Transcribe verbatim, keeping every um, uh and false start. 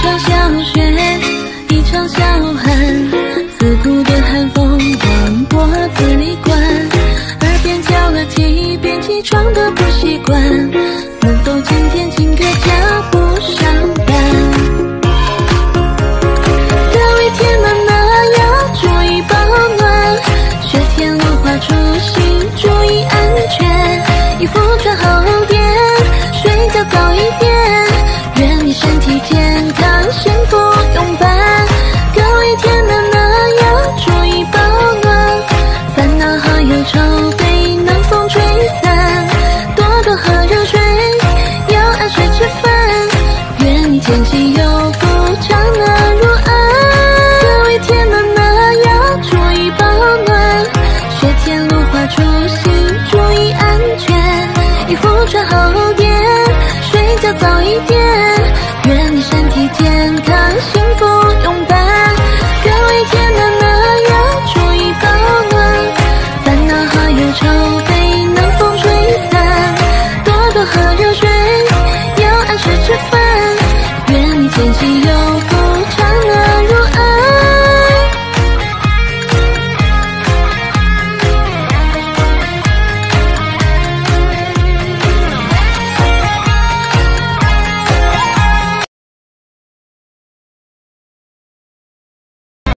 场小雪，一场小寒，刺骨的寒风往脖子里灌，耳边叫了几遍起床的不习惯，能否今天请个假不上班？各位天冷了要注意保暖，雪天路滑出行注意安全，衣服穿好点，睡觉早一点，愿你身体健康幸福永伴。各位天冷了要注意保暖，烦恼和忧愁被南风吹散，多多喝热水，要按时吃饭，愿你前期有福长乐如安。各位天冷了要注意保暖，雪天路滑出行注意安全，衣服穿好点，睡觉早一点，愿你身体健康幸福永伴。各位天冷了要注意保暖，烦恼和忧愁